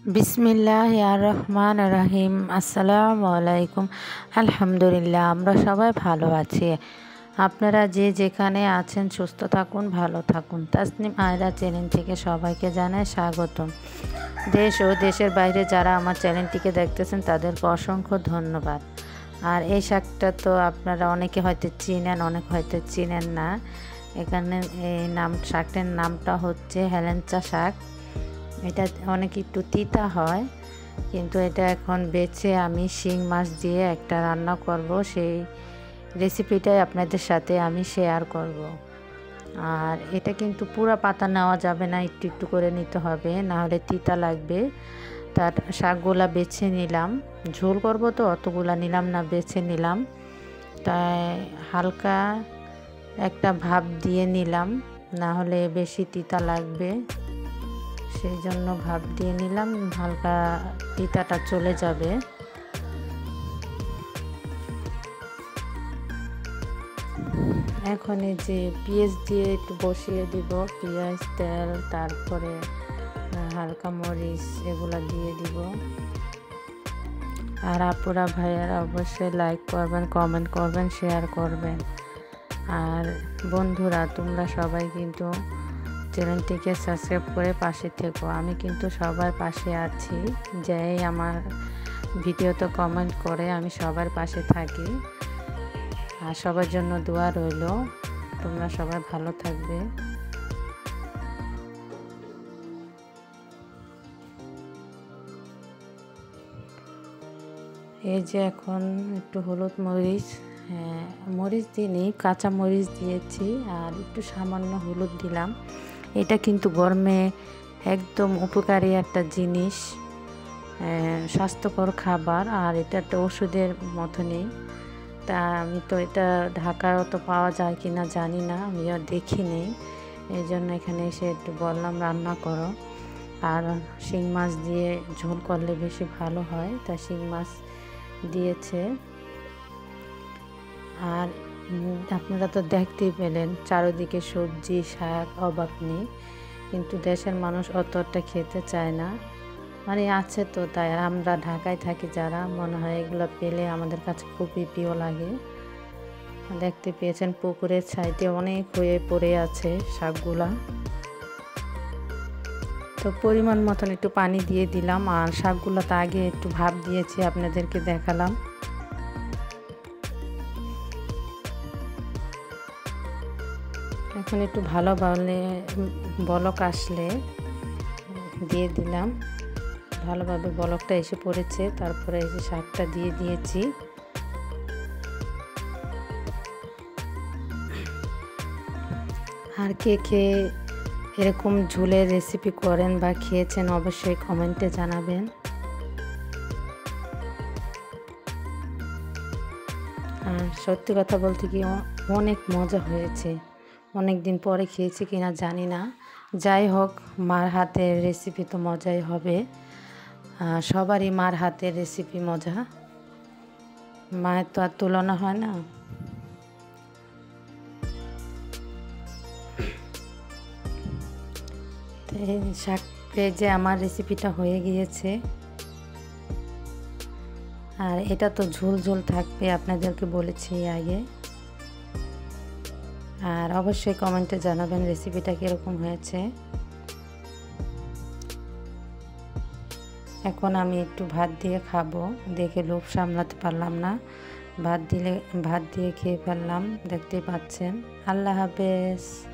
বিসমিল্লাহির রহমানির রহিম। আসসালামু আলাইকুম। আলহামদুলিল্লাহ, আমরা সবাই ভালো আছি। আপনারা যে যেখানে আছেন সুস্থ থাকুন, ভালো থাকুন। তাসনিম আয়রা চ্যানেল থেকে সবাইকে জানাই স্বাগতম। দেশ ও দেশের বাইরে যারা আমার চ্যানেলটিকে দেখতেছেন তাদেরকে অসংখ্য ধন্যবাদ। আর এই শাকটা তো আপনারা অনেকে হয়তো চিনেন, অনেকে হয়তো চিনেন না। এখানে এই শাকটার নামটা হচ্ছে হেলেঞ্চা শাক। এটা অনেক একটু তিতা হয়, কিন্তু এটা এখন বেছে আমি শিং মাছ দিয়ে একটা রান্না করব, সেই রেসিপিটাই আপনাদের সাথে আমি শেয়ার করব। আর এটা কিন্তু পুরো পাতা নেওয়া যাবে না, একটু একটু করে নিতে হবে, না হলে তিতা লাগবে। তার শাকগুলা বেছে নিলাম, ঝোল করব তো অতগুলা নিলাম না, বেছে নিলাম। তাই হালকা একটা ভাপ দিয়ে নিলাম, না হলে বেশি তিতা লাগবে, সেই জন্য ভাপ দিয়ে নিলাম, হালকা তিতাটা চলে যাবে। এখন এই যে পেঁয়াজ দিয়ে একটু বসিয়ে দিব, পেঁয়াজ, তেল, তারপরে হালকা মরিচ এগুলো দিয়ে দিব। আর আপুরা ভাইয়ারা অবশ্যই লাইক করবেন, কমেন্ট করবেন, শেয়ার করবেন। আর বন্ধুরা, তোমরা সবাই কিন্তু চ্যানেলটিকে সাবস্ক্রাইব করে পাশে থেকো। আমি কিন্তু সবার পাশে আছি, যাই আমার ভিডিওতে কমেন্ট করে আমি সবার পাশে থাকি। আর সবার জন্য দোয়া রইল, তোমরা সবাই ভালো থাকবে। এই যে এখন একটু হলুদ মরিচ, মরিচ দিইনি, কাঁচা মরিচ দিয়েছি, আর একটু সামান্য হলুদ দিলাম। এটা কিন্তু গরমে একদম উপকারী একটা জিনিস, স্বাস্থ্যকর খাবার, আর এটা একটা ওষুধের মতনই। তা আমি তো এটা ঢাকায় তো পাওয়া যায় কি না জানি না, আমি আর দেখিনি, এই জন্য এখানে এসে একটু বললাম রান্না করো। আর শিং মাছ দিয়ে ঝোল করলে বেশি ভালো হয়, তা শিং মাছ দিয়েছে। আর আপনারা তো দেখতেই পেলেন চারিদিকে সবজি শাক অভাব নেই, কিন্তু দেশের মানুষ অতটা খেতে চায় না, মানে আছে তো, তাই আমরা ঢাকায় থাকি যারা, মনে হয় এগুলো পেলে আমাদের কাছে খুবই প্রিয় লাগে। দেখতে পেয়েছেন পুকুরের সাইডে অনেক হয়ে পড়ে আছে শাকগুলা। তো পরিমাণ মতন একটু পানি দিয়ে দিলাম, আর শাকগুলো তো আগে একটু ভাপ দিয়েছি, আপনাদেরকে দেখালাম। এখন একটু ভালোভাবে বলক আসলে দিয়ে দিলাম, ভালোভাবে বলকটা এসে পড়েছে, তারপরে এই যে শাকটা দিয়ে দিয়েছি। আর কে কে এরকম ঝোলের রেসিপি করেন বা খেয়েছেন অবশ্যই কমেন্টে জানাবেন। আর সত্যি কথা বলতে কি অনেক মজা হয়েছে, অনেক দিন পরে খেয়েছি কিনা জানি না। যাই হোক, মার হাতের রেসিপি তো মজাই হবে, সবারই মার হাতের রেসিপি মজা, মায়ের তো আর তুলনা হয় না। শাকের যে আমার রেসিপিটা হয়ে গিয়েছে, আর এটা তো ঝোল ঝোল থাকবে, আপনাদেরকে বলেছি আগে। আর অবশ্যই কমেন্টে জানাবেন রেসিপিটা কীরকম হয়েছে। এখন আমি একটু ভাত দিয়ে খাবো, দেখে লোভ সামলাতে পারলাম না, ভাত দিয়ে খেয়ে ফেললাম, দেখতেই পাচ্ছেন। আল্লাহ হাফেজ।